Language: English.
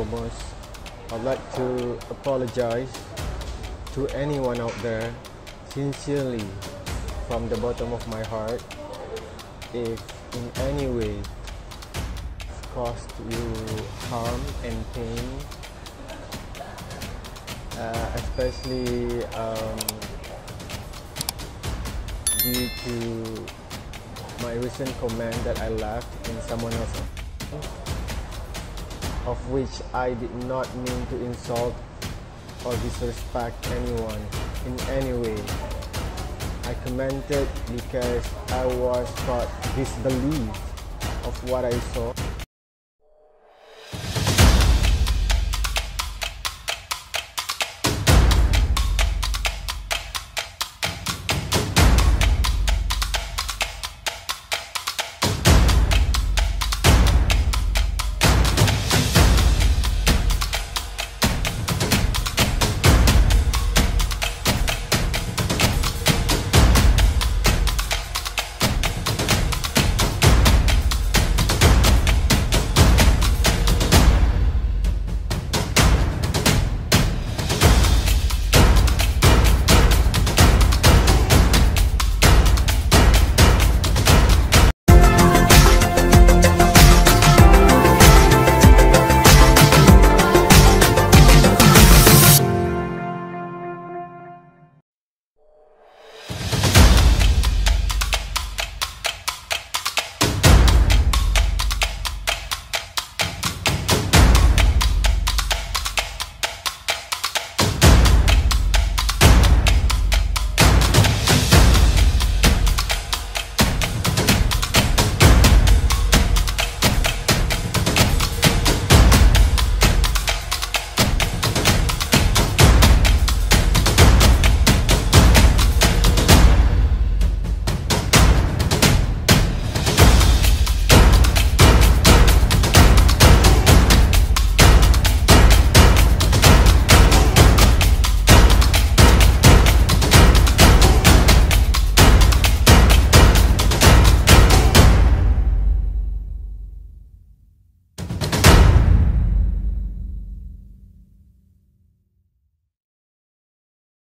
foremost, I'd like to apologize to anyone out there, sincerely, from the bottom of my heart, if in any way it's caused you harm and pain, especially due to my recent comment that I left in someone else's, of which I did not mean to insult or disrespect anyone in any way. I commented because I was caught disbelief of what I saw.